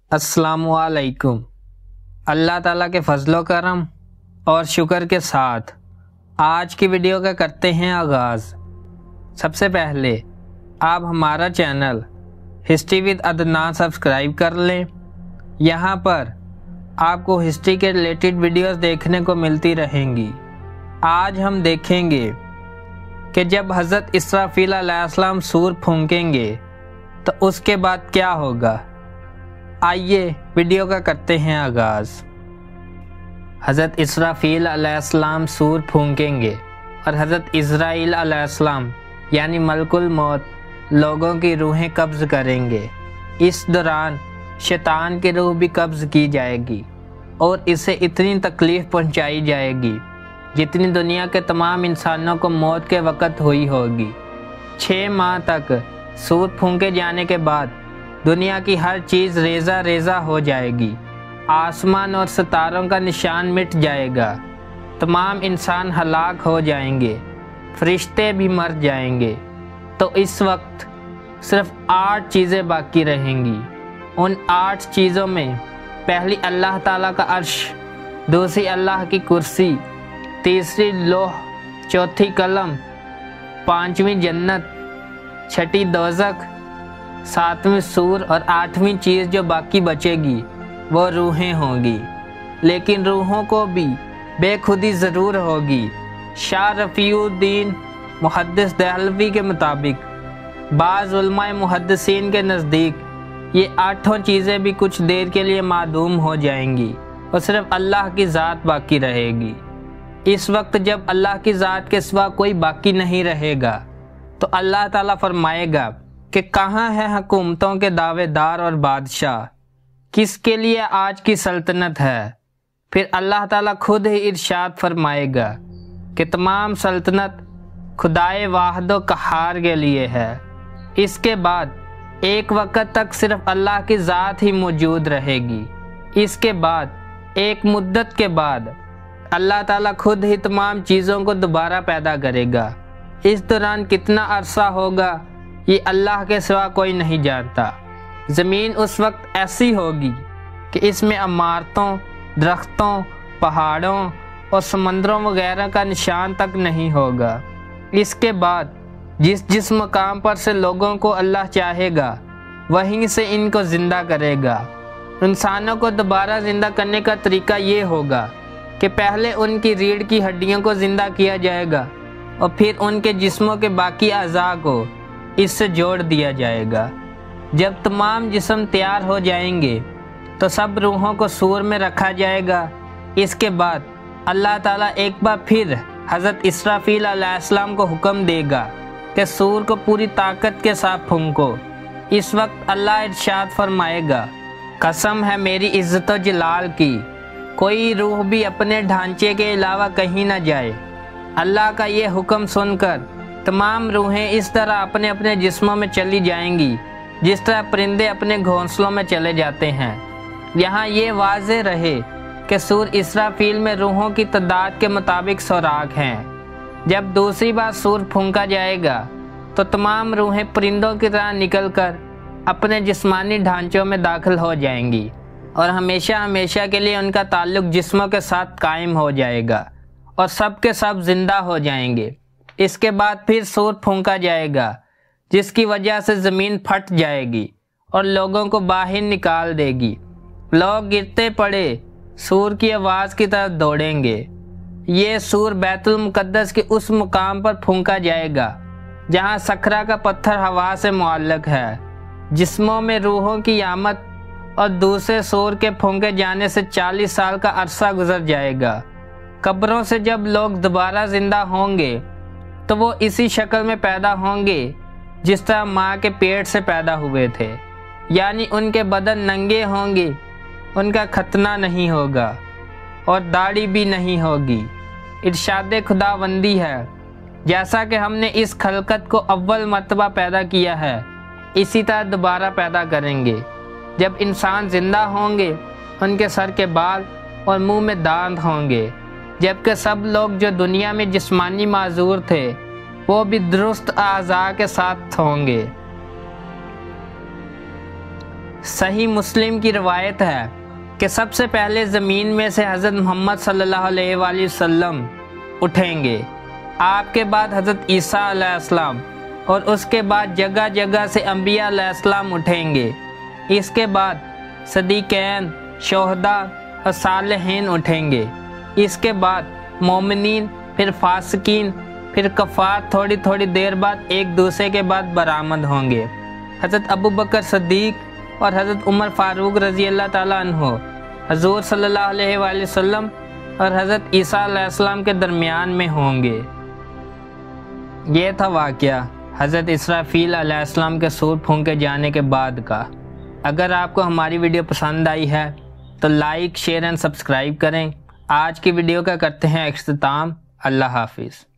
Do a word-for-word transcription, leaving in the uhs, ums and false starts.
السلام علیکم۔ اللہ تعالیٰ کے فضل و کرم اور شکر کے ساتھ آج کی ویڈیو کا کرتے ہیں آغاز۔ سب سے پہلے آپ ہمارا channel history with Adnan subscribe کر لیں۔ یہاں پر آپ کو ہسٹری کے ریلیٹڈ ویڈیوز دیکھنے کو ملتی رہیں گی۔ آج ہم دیکھیں گے کہ جب حضرت اسرافیل علیہ السلام سور پھونکیں گے تو اس کے بعد کیا ہوگا۔ آئیے ویڈیو کا کرتے ہیں آغاز۔ حضرت اسرافیل علیہ السلام سور پھونکیں گے اور حضرت عزرائیل علیہ السلام یعنی ملک الموت لوگوں کی روحیں قبض کریں گے۔ اس دوران شیطان کی روح بھی قبض کی جائے گی اور اسے اتنی تکلیف پہنچائی جائے گی جتنی دنیا کے تمام انسانوں کو موت کے وقت ہوئی ہوگی۔ چھ ماہ تک سور پھونکے جانے کے بعد دنیا کی ہر چیز ریزہ ریزہ ہو جائے گی۔ آسمان اور ستاروں کا نشان مٹ جائے گا۔ تمام انسان ہلاک ہو جائیں گے، فرشتے بھی مر جائیں گے۔ تو اس وقت صرف آٹھ چیزیں باقی رہیں گی۔ ان آٹھ چیزوں میں پہلی اللہ تعالیٰ کا عرش، دوسری اللہ کی کرسی، تیسری لوح، چوتھی قلم، پانچویں جنت، چھٹی دوزخ، ساتویں سور اور آٹھویں چیز جو باقی بچے گی وہ روحیں ہوں گی۔ لیکن روحوں کو بھی بے خودی ضرور ہوگی۔ شاہ رفیع الدین محدث دہلوی کے مطابق بعض علماء محدثین کے نزدیک یہ آٹھوں چیزیں بھی کچھ دیر کے لیے معدوم ہو جائیں گی اور صرف اللہ کی ذات باقی رہے گی۔ اس وقت جب اللہ کی ذات کے سوا کوئی باقی نہیں رہے گا تو اللہ تعالیٰ فرمائے گا کہ کہاں ہے حکومتوں کے دعوے دار اور بادشاہ، کس کے لیے آج کی سلطنت ہے۔ پھر اللہ تعالیٰ خود ہی ارشاد فرمائے گا کہ تمام سلطنت خدائے واحد و قہار کے لیے ہے۔ اس کے بعد ایک وقت تک صرف اللہ کی ذات ہی موجود رہے گی۔ اس کے بعد ایک مدت کے بعد اللہ تعالیٰ خود ہی تمام چیزوں کو دوبارہ پیدا کرے گا۔ اس دوران کتنا عرصہ ہوگا یہ اللہ کے سوا کوئی نہیں جانتا۔ زمین اس وقت ایسی ہوگی کہ اس میں عمارتوں، درختوں، پہاڑوں اور سمندروں وغیرہ کا نشان تک نہیں ہوگا۔ اس کے بعد جس جس مقام پر سے لوگوں کو اللہ چاہے گا وہیں سے ان کو زندہ کرے گا۔ انسانوں کو دوبارہ زندہ کرنے کا طریقہ یہ ہوگا کہ پہلے ان کی ریڑھ کی ہڈیوں کو زندہ کیا جائے گا اور پھر ان کے جسموں کے باقی اعضاء کو اس سے جوڑ دیا جائے گا۔ جب تمام جسم تیار ہو جائیں گے تو سب روحوں کو سور میں رکھا جائے گا۔ اس کے بعد اللہ تعالیٰ ایک بار پھر حضرت اسرافیل علیہ السلام کو حکم دے گا کہ سور کو پوری طاقت کے ساتھ پھونکو۔ اس وقت اللہ ارشاد فرمائے گا، قسم ہے میری عزت و جلال کی، کوئی روح بھی اپنے ڈھانچے کے علاوہ کہیں نہ جائے۔ اللہ کا یہ حکم سن کر تمام روحیں اس طرح اپنے اپنے جسموں میں چلی جائیں گی جس طرح پرندے اپنے گھونسلوں میں چلے جاتے ہیں۔ یہاں یہ واضح رہے کہ سور اسرافیل میں روحوں کی تعداد کے مطابق سوراخ ہیں۔ جب دوسری بار سور پھونکا جائے گا تو تمام روحیں پرندوں کی طرح نکل کر اپنے جسمانی ڈھانچوں میں داخل ہو جائیں گی اور ہمیشہ ہمیشہ کے لیے ان کا تعلق جسموں کے ساتھ قائم ہو جائے گا اور سب کے سب زندہ ہو جائیں گے۔ اس کے بعد پھر سور پھونکا جائے گا جس کی وجہ سے زمین پھٹ جائے گی اور لوگوں کو باہر نکال دے گی۔ لوگ گرتے پڑے سور کی آواز کی طرف دوڑیں گے۔ یہ سور بیت المقدس کے اس مقام پر پھونکا جائے گا جہاں صخرہ کا پتھر ہوا سے معلق ہے۔ جسموں میں روحوں کی آمد اور دوسرے سور کے پھونکے جانے سے چالیس سال کا عرصہ گزر جائے گا۔ قبروں سے جب لوگ دوبارہ زندہ ہوں گے تو وہ اسی شکل میں پیدا ہوں گے جس طرح ماں کے پیٹ سے پیدا ہوئے تھے، یعنی ان کے بدن ننگے ہوں گے، ان کا ختنہ نہیں ہوگا اور داڑھی بھی نہیں ہوگی۔ ارشاد خداوندی ہے، جیسا کہ ہم نے اس خلقت کو اول مرتبہ پیدا کیا ہے اسی طرح دوبارہ پیدا کریں گے۔ جب انسان زندہ ہوں گے ان کے سر کے بال اور منہ میں دانت ہوں گے، جبکہ سب لوگ جو دنیا میں جسمانی معذور تھے وہ بھی درست اعضاء کے ساتھ ہوں گے۔ صحیح مسلم کی روایت ہے کہ سب سے پہلے زمین میں سے حضرت محمد صلی اللہ علیہ وآلہ وسلم اٹھیں گے، آپ کے بعد حضرت عیسیٰ علیہ السلام، اور اس کے بعد جگہ جگہ سے انبیاء علیہ السلام اٹھیں گے۔ اس کے بعد صدیقین، شہداء اور صالحین اٹھیں گے۔ اس کے بعد مومنین، پھر فاسقین، پھر کفار تھوڑی تھوڑی دیر بعد ایک دوسرے کے بعد برآمد ہوں گے۔ حضرت ابو بکر صدیق اور حضرت عمر فاروق رضی اللہ تعالیٰ عنہ حضور صلی اللہ علیہ وآلہ وسلم اور حضرت عیسیٰ علیہ السلام کے درمیان میں ہوں گے۔ یہ تھا واقعہ حضرت اسرافیل علیہ السلام کے سور پھونکے جانے کے بعد کا۔ اگر آپ کو ہماری ویڈیو پسند آئی ہے تو لائک، شیئر اینڈ سبسکرائب کریں۔ آج کی ویڈیو کا کرتے ہیں اختتام۔ اللہ حافظ۔